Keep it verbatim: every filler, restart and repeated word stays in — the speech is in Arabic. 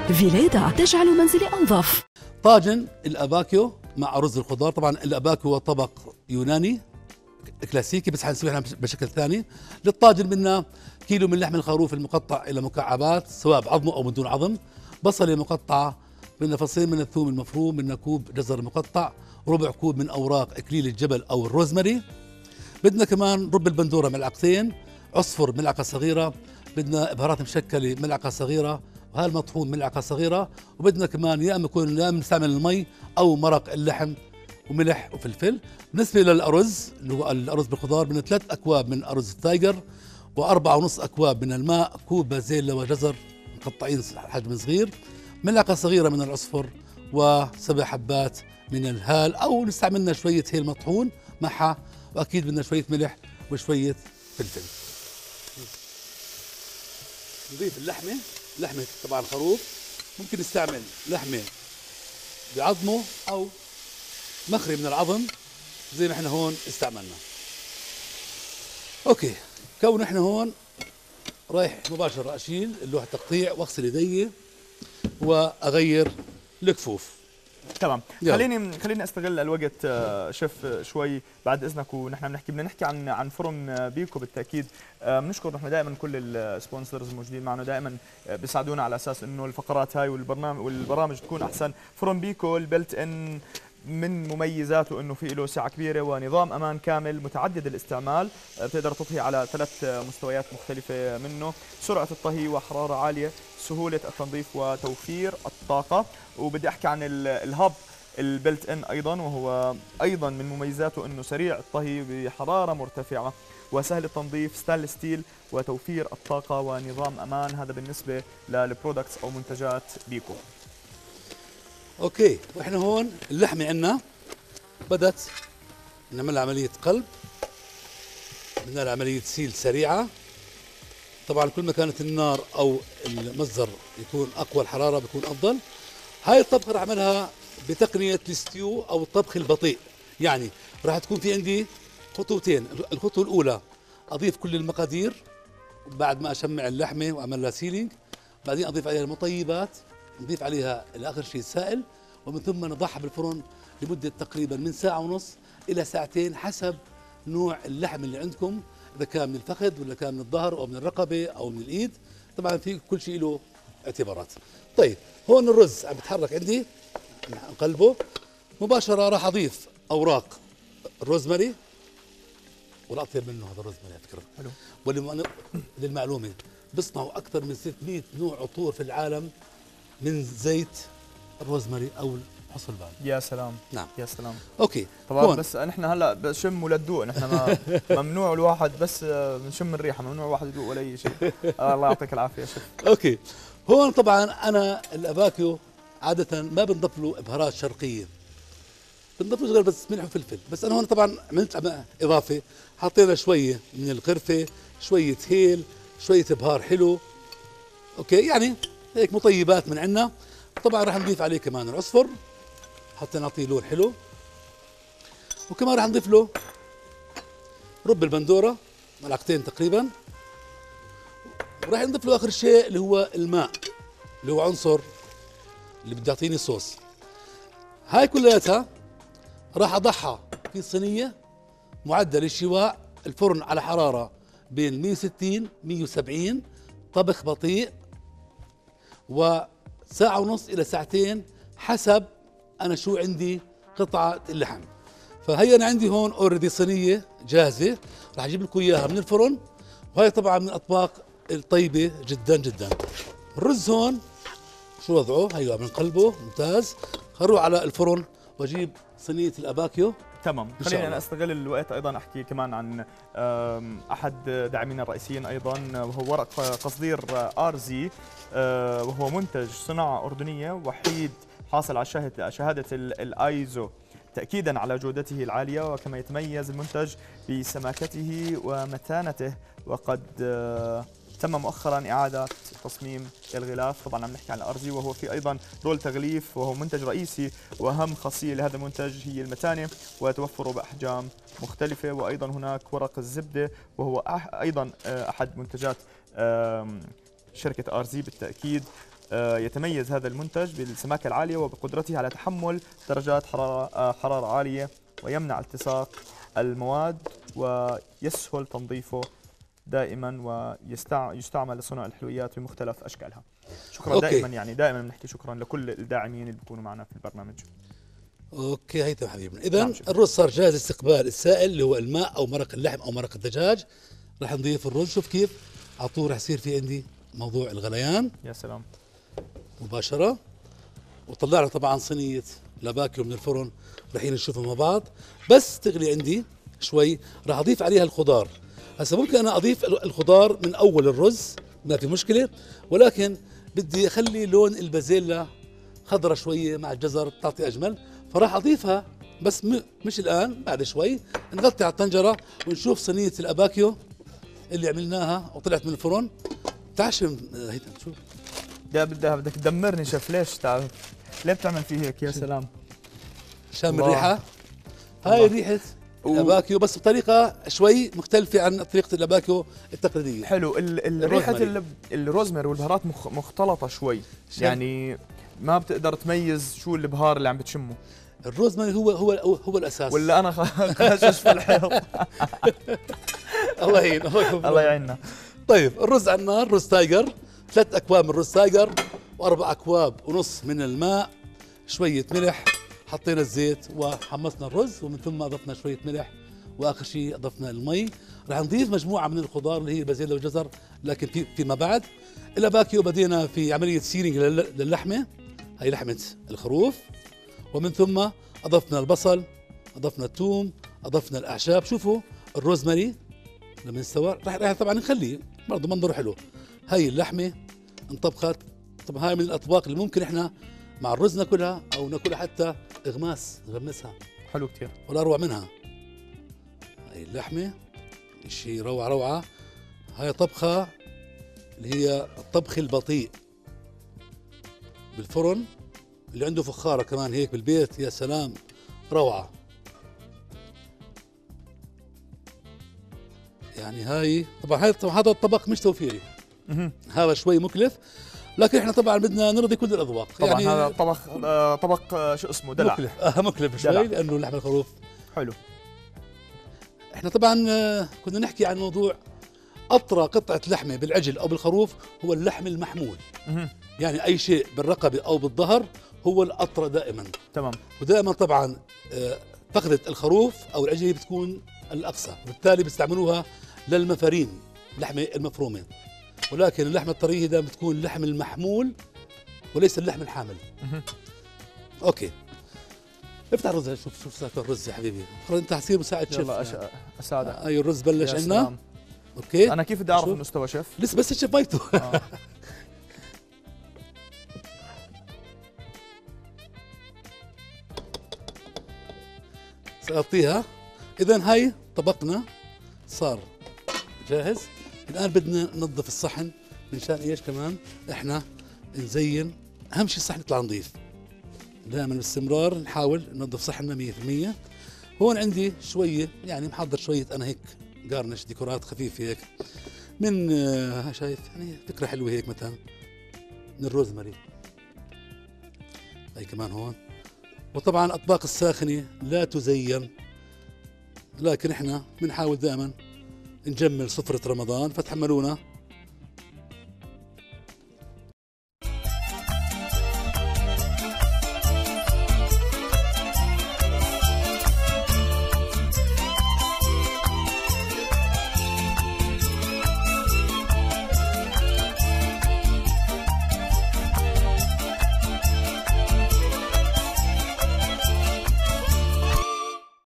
فيليدا تجعل منزلي أنظف. طاجن الأباكيو مع رز الخضار. طبعا الأباكيو هو طبق يوناني كلاسيكي، بس حنسويه احنا بشكل ثاني. للطاجن بدنا كيلو من لحم الخروف المقطع الى مكعبات سواء بعظمه او من دون عظم، بصله مقطعه، بدنا فصين من الثوم المفروم، بدنا كوب جزر مقطع، ربع كوب من اوراق اكليل الجبل او الروزماري، بدنا كمان رب البندوره ملعقتين، عصفر ملعقه صغيره، بدنا بهارات مشكله ملعقه صغيره، وهذا المطحون ملعقه صغيره، وبدنا كمان يا اما يكون يا اما نستعمل المي او مرق اللحم وملح وفلفل. بالنسبه للارز اللي هو الارز بالخضار بدنا ثلاث اكواب من ارز التايجر، واربعه ونص اكواب من الماء، كوب بازيلا وجزر مقطعين حجم صغير، ملعقه صغيره من العصفر، وسبع حبات من الهال او نستعملنا شويه هيل مطحون معها، واكيد بدنا شويه ملح وشويه فلفل. نضيف اللحمه، لحمه طبعا خروف، ممكن نستعمل لحمه بعظمه او مخري من العظم زي ما احنا هون استعملنا. اوكي، كون احنا هون رايح مباشره اشيل اللوح التقطيع واغسل يدي واغير الكفوف. تمام. يلا. خليني خليني استغل الوقت آه، شيف شوي بعد اذنك، ونحن بنحكي بدنا نحكي عن عن فرن بيكو بالتاكيد. آه، بنشكر نحن دائما كل السبونسرز الموجودين معنا، دائما بيساعدونا على اساس انه الفقرات هاي والبرنامج والبرامج تكون احسن. فرن بيكو البلت ان من مميزاته انه في له سعه كبيره ونظام امان كامل متعدد الاستعمال، بتقدر تطهي على ثلاث مستويات مختلفه منه، سرعه الطهي وحراره عاليه، سهوله التنظيف وتوفير الطاقه. وبدي احكي عن الهب البلت ان ايضا، وهو ايضا من مميزاته انه سريع الطهي بحراره مرتفعه وسهل التنظيف، ستانلس ستيل وتوفير الطاقه ونظام امان. هذا بالنسبه للبرودكتس او منتجات بيكو. اوكي، واحنا هون اللحمه عندنا بدت نعمل عمليه قلب، بدنا لها عمليه سيل سريعه. طبعا كل ما كانت النار او المصدر يكون اقوى الحراره بيكون افضل. هاي الطبخه راح اعملها بتقنيه الستيو او الطبخ البطيء، يعني راح تكون في عندي خطوتين. الخطوه الاولى اضيف كل المقادير بعد ما اشمع اللحمه واعمل لها سيلينج، بعدين اضيف عليها المطيبات، نضيف عليها الاخر شيء سائل، ومن ثم نضعها بالفرن لمده تقريبا من ساعه ونص الى ساعتين حسب نوع اللحم اللي عندكم، اذا كان من الفخذ ولا كان من الظهر او من الرقبه او من الايد. طبعا في كل شيء له اعتبارات. طيب هون الرز عم بتحرك عندي، نقلبه مباشره. راح اضيف اوراق الروزماري، والاطيب منه هذا الروزماري على فكره. حلو. واللي للمعلومه بيصنعوا اكثر من ستمئة نوع عطور في العالم من زيت الروزماري او حصلبان. يا سلام. نعم. يا سلام. اوكي طبعا هون. بس نحن هلا بشم ولدوق، نحن ما ممنوع الواحد بس بنشم الريحه، ممنوع الواحد يدوق ولا اي شيء. آه الله يعطيك العافيه شيف. اوكي هون طبعا انا الاباكيو عاده ما بنضيف له بهارات شرقيه، بنضيف له غير بس ملح وفلفل. بس انا هون طبعا عملت اضافه، حطينا شويه من القرفه، شويه هيل، شويه بهار حلو. اوكي يعني هيك مطيبات من عندنا. طبعا راح نضيف عليه كمان العصفر حتى نعطيه لون حلو، وكمان راح نضيف له رب البندوره ملعقتين تقريبا، وراح نضيف له اخر شيء اللي هو الماء اللي هو عنصر اللي بده يعطيني صوص. هاي كلياتها راح اضعها في صينيه معدل الشواء، الفرن على حراره بين مئة وستين مئة وسبعين، طبخ بطيء، وساعة ونص إلى ساعتين حسب أنا شو عندي قطعة اللحم. فهي أنا عندي هون اوريدي صينية جاهزة، راح أجيب لكم إياها من الفرن، وهي طبعا من الأطباق الطيبة جدا جدا. الرز هون شو وضعه؟ هيو بنقلبه ممتاز. خلوه على الفرن وأجيب صينية الأباكيو. تمام. خليني انا استغل الوقت ايضا احكي كمان عن احد داعمينا الرئيسيين ايضا، وهو ورق قصدير ارزي، وهو منتج صناعه اردنيه وحيد حاصل على شهاده شهاده الايزو تاكيدا على جودته العاليه، وكما يتميز المنتج بسماكته ومتانته. وقد تم مؤخرا إعادة تصميم الغلاف. طبعا عم نحكي عن الأرزي، وهو في أيضا رول تغليف، وهو منتج رئيسي، وأهم خاصية لهذا المنتج هي المتانة وتوفره بأحجام مختلفة. وأيضا هناك ورق الزبدة، وهو أيضا أحد منتجات شركة أرزي بالتأكيد. يتميز هذا المنتج بالسماكة العالية وبقدرته على تحمل درجات حرارة حرارة عالية، ويمنع التصاق المواد ويسهل تنظيفه دائما، ويستعمل لصنع الحلويات بمختلف اشكالها. شكرا. أوكي. دائما يعني دائما بنحكي شكرا لكل الداعمين اللي بيكونوا معنا في البرنامج. اوكي هيثم حبيبنا، اذا الرز صار جاهز لاستقبال السائل اللي هو الماء او مرق اللحم او مرق الدجاج. راح نضيف الرز، شوف كيف على طول راح يصير في عندي موضوع الغليان. يا سلام. مباشره. وطلعنا طبعا صينيه لاباكيو من الفرن، رايحين نشوفها مع بعض. بس تغلي عندي شوي راح اضيف عليها الخضار. هسه ممكن انا اضيف الخضار من اول الرز، ما في مشكله، ولكن بدي اخلي لون البازيلا خضرة شويه مع الجزر تعطي اجمل، فراح اضيفها بس م... مش الان، بعد شوي نغطي على الطنجره ونشوف صينيه الاباكيو اللي عملناها وطلعت من الفرن. تعشم هيثم شوف. ده بدها بدك تدمرني شيف، ليش تعال ليه بتعمل فيه هيك؟ يا سلام. شام الريحه. هاي ريحه الاباكيو بس بطريقه شوي مختلفه عن طريقه الاباكيو التقليديه. حلو. ال ريحه الروزماري والبهارات مخ مختلطه شوي، يعني ما بتقدر تميز شو البهار اللي عم بتشمه. الروزماري هو هو هو الاساس، ولا انا خاشش في الحيط. الله يعين. الله يعيننا. طيب الرز على النار، رز تايجر، ثلاث اكواب من رز تايجر واربع اكواب ونص من الماء، شويه ملح، حطينا الزيت وحمصنا الرز، ومن ثم اضفنا شويه ملح، واخر شيء اضفنا المي. راح نضيف مجموعه من الخضار اللي هي البازيلا والجزر، لكن في فيما بعد. الاباكيو بدينا في عمليه سيرينج للحمه، هي لحمه الخروف، ومن ثم اضفنا البصل، اضفنا الثوم، اضفنا الاعشاب. شوفوا الروزماري لما استوى راح راح طبعا نخليه برضه منظره حلو. هاي اللحمه انطبخت. طبعا هاي من الاطباق اللي ممكن احنا مع الرز ناكلها او ناكلها حتى اغماس، نغمسها حلو كثير، ولا اروع منها. هاي اللحمه شيء روعه روعه. هاي طبخه اللي هي الطبخ البطيء بالفرن، اللي عنده فخاره كمان هيك بالبيت، يا سلام روعه. يعني هاي طبعا هاي طبعا هذا الطبق مش توفيري، هذا شوي مكلف، لكن احنا طبعا بدنا نرضي كل الاذواق. طبعا يعني هذا طبق آه طبق آه شو اسمه دلع. مكلف آه مكلف شوي لانه لحم الخروف حلو. احنا طبعا آه كنا نحكي عن موضوع اطرى قطعه لحمه بالعجل او بالخروف هو اللحم المحمول. يعني اي شيء بالرقبه او بالظهر هو الاطرى دائما. تمام. ودائما طبعا آه فخذه الخروف او العجل بتكون الاقصى، وبالتالي بيستعملوها للمفارين، اللحمه المفرومه. ولكن اللحمه الطريه دائما بتكون اللحم المحمول وليس اللحم الحامل. اوكي افتح الرز. شوف شوف ساكر الرز يا حبيبي، انت حتصير مساعد شيف. يلا أش... اساعدك. اي الرز بلش عندنا. اوكي انا كيف بدي اعرف انه استوى شيف؟ لسه بس الشيف ميته. آه. سأغطيها. اذا هاي طبقنا صار جاهز. الان بدنا ننظف الصحن منشان ايش كمان احنا نزين. اهم شيء الصحن يطلع نظيف. دائما باستمرار نحاول ننظف صحننا مية بالمية. هون عندي شويه يعني محضر شويه انا هيك جارنش ديكورات خفيفه هيك من آه شايف يعني فكره حلوه هيك مثلا من الروزماري. هي كمان هون. وطبعا الاطباق الساخنه لا تزين، لكن احنا بنحاول دائما نجمل سفره رمضان، فتحملونا